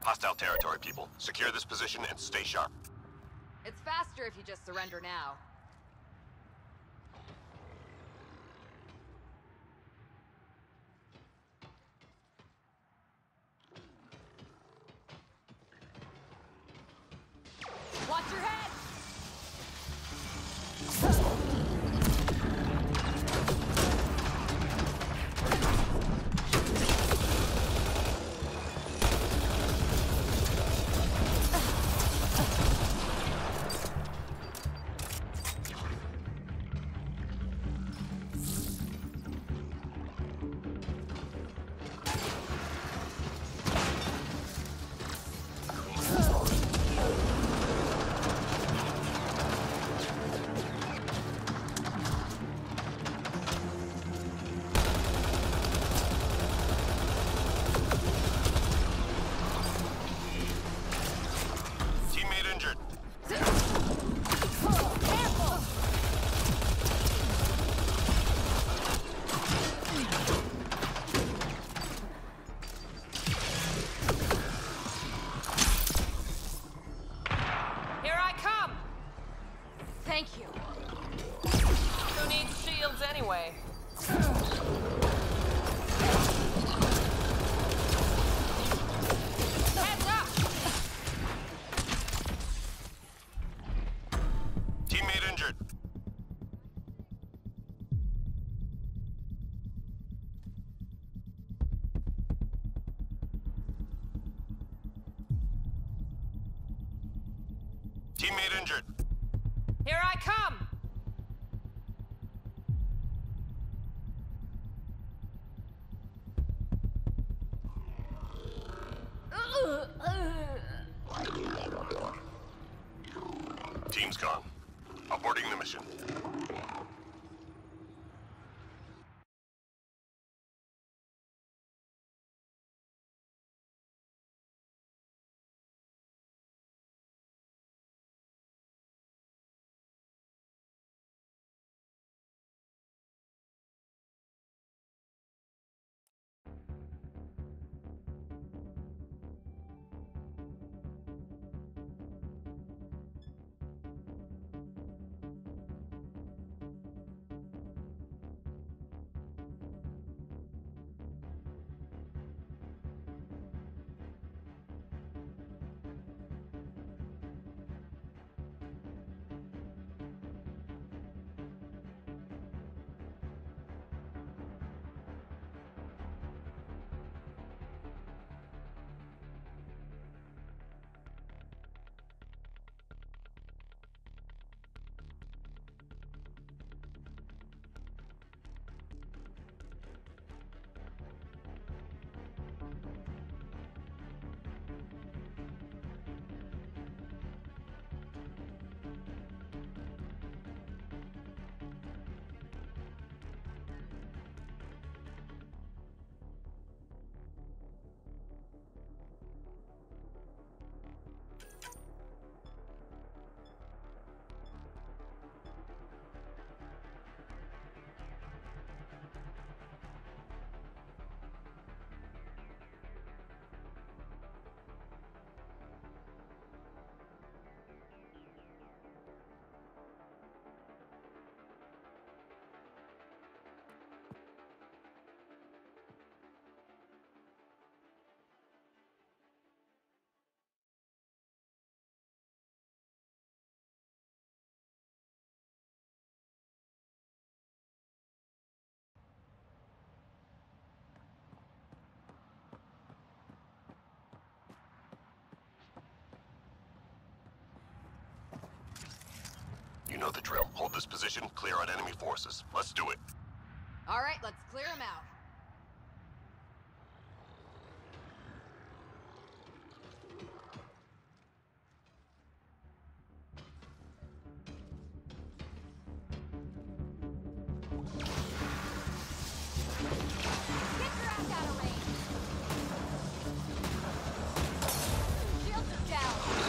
Hostile territory, people. Secure this position and stay sharp. It's faster if you just surrender now. Watch your head! Thank you. Who needs shields anyway? Heads up! Teammate injured. Teammate injured. Here I come! Team's gone. Aborting the mission. You know the drill. Hold this position, clear out enemy forces. Let's do it. All right, let's clear them out. Get your ass out of range. Shields are down.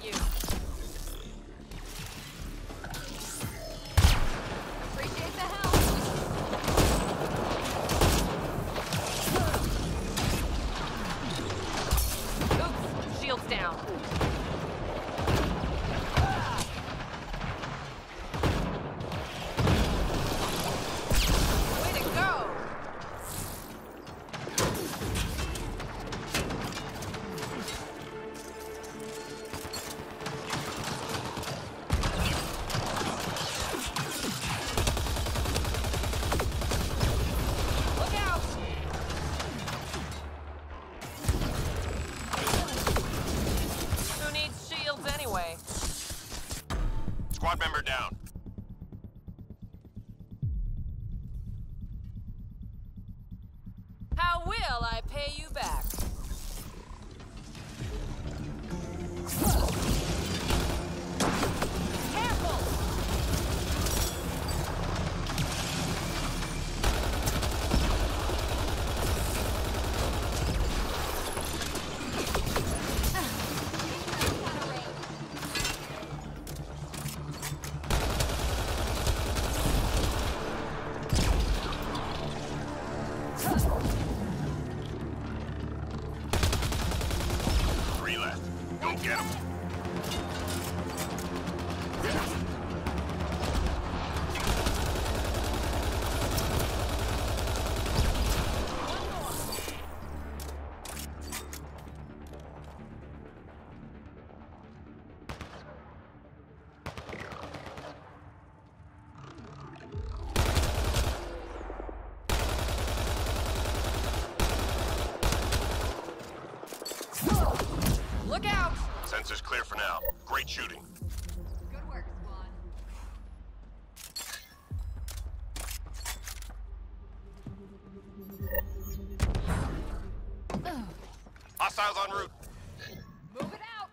you. Appreciate the help. Oops, shields down. Way to go! Look out! Who needs shields anyway? Squad member down. How will I pay you back? Careful! Out of range. Three left. Go get him. Look out! Sensors clear for now. Great shooting. Good work, squad. Hostiles en route. Move it out.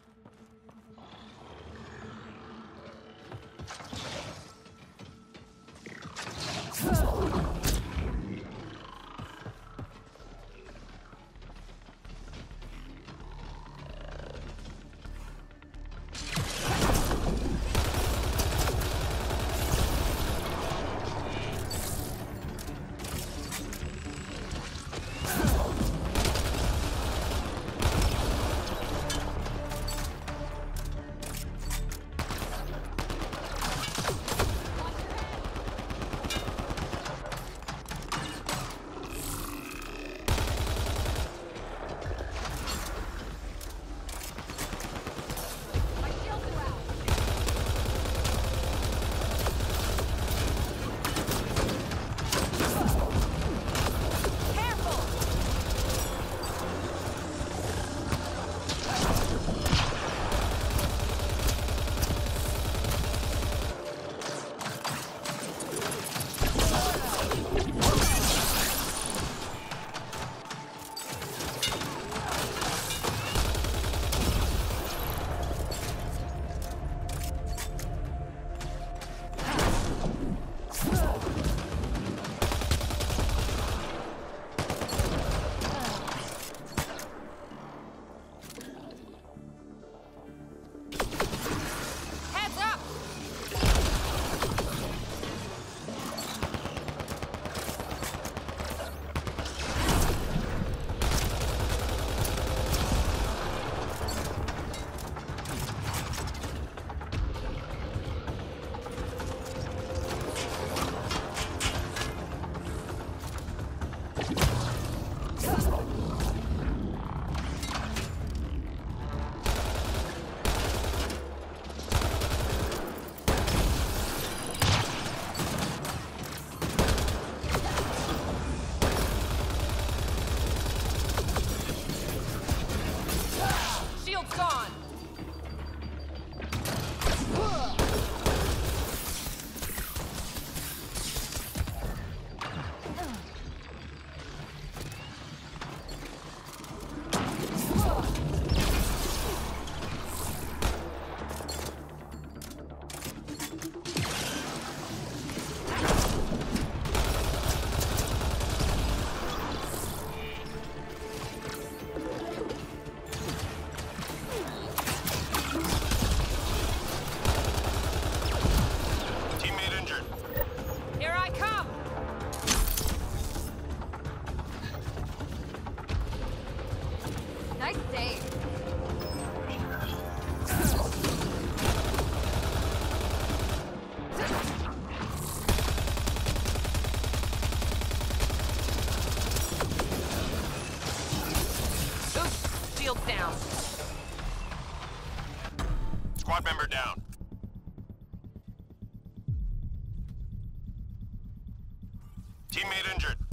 My shields are out. Careful! Heads up! Shields gone! Squad member down. Teammate injured.